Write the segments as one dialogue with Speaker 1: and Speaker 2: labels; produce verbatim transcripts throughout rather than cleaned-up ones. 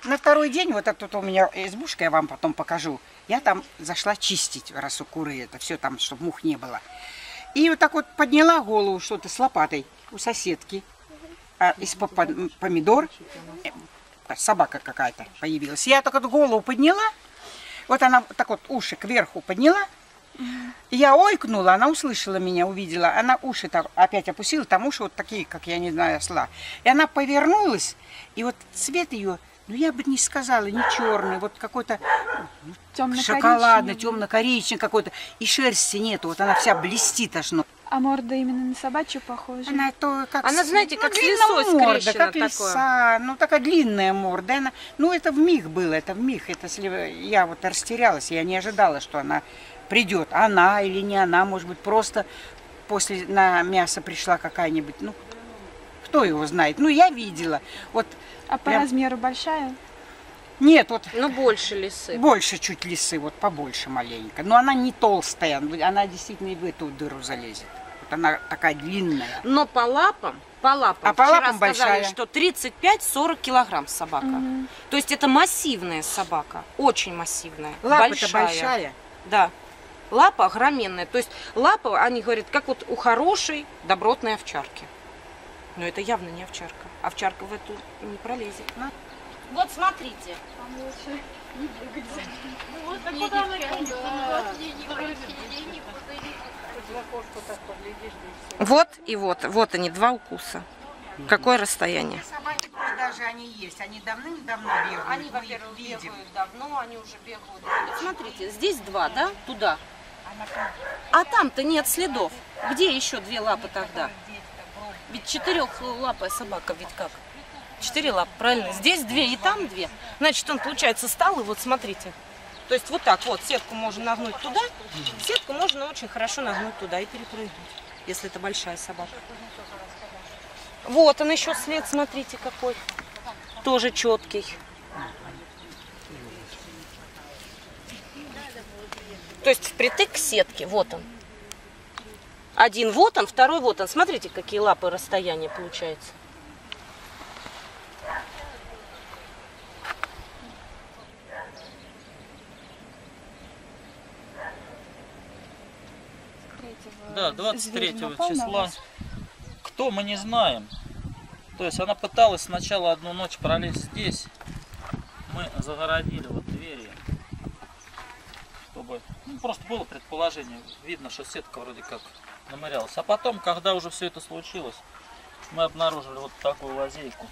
Speaker 1: На второй день, вот это вот у меня избушка, я вам потом покажу, я там зашла чистить, раз у куры это все там, чтобы мух не было. И вот так вот подняла голову что-то с лопатой у соседки. А из-под помидор собака какая-то появилась. Я так вот голову подняла, вот она так вот уши кверху подняла. Я ойкнула, она услышала меня, увидела. Она уши там опять опустила, там уши вот такие, как я не знаю, осла. И она повернулась, и вот цвет ее, ну я бы не сказала, не черный, вот какой-то шоколадный, темно-коричневый какой-то. И шерсти нету, вот она вся блестит аж. Ну.
Speaker 2: А морда именно на собачью похожа?
Speaker 1: Она, то, как
Speaker 3: она знаете,
Speaker 1: ну,
Speaker 3: как с лисой скрещена,
Speaker 1: как лиса, ну такая длинная морда. Она, ну это вмиг было, это вмиг. Это, я вот растерялась, я не ожидала, что она придет. Она или не она, может быть, просто после на мясо пришла какая-нибудь, ну, кто его знает. Ну, я видела. Вот,
Speaker 2: а по
Speaker 1: прям...
Speaker 2: размеру большая?
Speaker 1: Нет, вот...
Speaker 3: Ну, больше лисы.
Speaker 1: Больше чуть лисы, вот побольше маленько. Но она не толстая, она действительно и в эту дыру залезет. Вот она такая длинная.
Speaker 3: Но по лапам, по лапам,
Speaker 1: а по лапам
Speaker 3: сказали,
Speaker 1: большая.
Speaker 3: что тридцать пять сорок килограмм собака. Угу. То есть это массивная собака, очень массивная.
Speaker 1: Лапа-то большая. большая.
Speaker 3: Да. Лапа огроменная. То есть лапа, они говорят, как вот у хорошей добротной овчарки. Но это явно не овчарка. Овчарка в эту не пролезет. На. Вот смотрите. Вот и вот. Вот они, два укуса. Какое расстояние?
Speaker 1: Собаки даже они есть. Они давным-давно бегают.
Speaker 3: Они, во-первых, бегают давно, они уже бегают. Смотрите, здесь два, да? Туда. А там-то нет следов. Где еще две лапы тогда? Ведь четырехлапая собака, ведь как? Четыре лапы, правильно? Здесь две и там две. Значит, он, получается, стал, и вот смотрите. То есть вот так вот, сетку можно нагнуть туда, сетку можно очень хорошо нагнуть туда и перепрыгнуть, если это большая собака. Вот он еще след, смотрите какой. Тоже четкий. То есть впритык к сетке, вот он. Один вот он, второй вот он. Смотрите, какие лапы расстояния получается.
Speaker 4: Да, двадцать третьего числа. Кто, мы не знаем. То есть она пыталась сначала одну ночь пролезть здесь. Мы загородили вот двери. Чтобы, ну, просто было предположение. Видно, что сетка вроде как намырялась. А потом, когда уже все это случилось, мы обнаружили вот такую лазейку.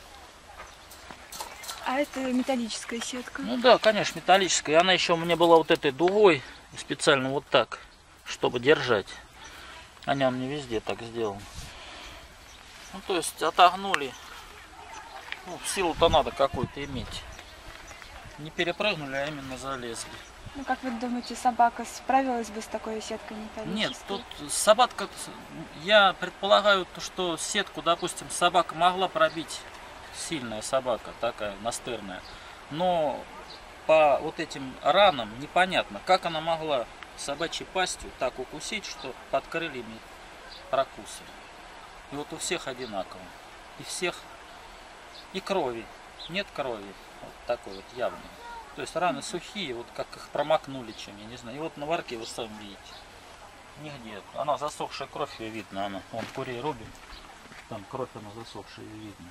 Speaker 2: А это металлическая сетка?
Speaker 4: Ну да, конечно, металлическая. И она еще у меня была вот этой дугой, специально вот так, чтобы держать. Они он не везде так сделан. Ну, то есть отогнули. Ну, силу-то надо какую-то иметь. Не перепрыгнули, а именно залезли.
Speaker 2: Ну, как вы думаете, собака справилась бы с такой сеткой металлической?
Speaker 4: Нет, тут собака, я предполагаю, что сетку, допустим, собака могла пробить, сильная собака, такая настырная, но по вот этим ранам непонятно, как она могла собачьей пастью так укусить, что под крыльями прокусы. И вот у всех одинаково. И всех, и крови, нет крови, вот такой вот явный. То есть раны сухие, вот как их промокнули чем, я не знаю. И вот на варке вы сами видите. Нигде. Она засохшая, кровь ее видно. Она, вон курей рубим. Там кровь она засохшая, ее видно.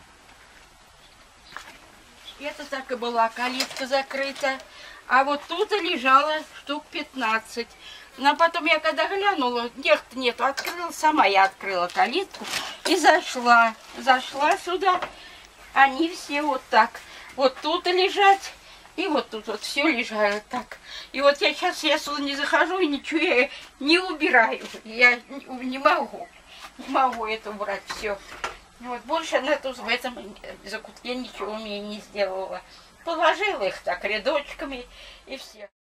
Speaker 5: Это так и была калитка закрыта. А вот тут лежало штук пятнадцать. Но потом я когда глянула, нет-то нет, открыла сама, я открыла калитку и зашла. Зашла сюда. Они все вот так. Вот тут лежат. И вот тут вот все лежало так. И вот я сейчас я сюда не захожу и ничего я не убираю. Я не могу. Не могу это убрать все. Вот больше на тут в этом закутке ничего мне не сделала. Положила их так рядочками и все.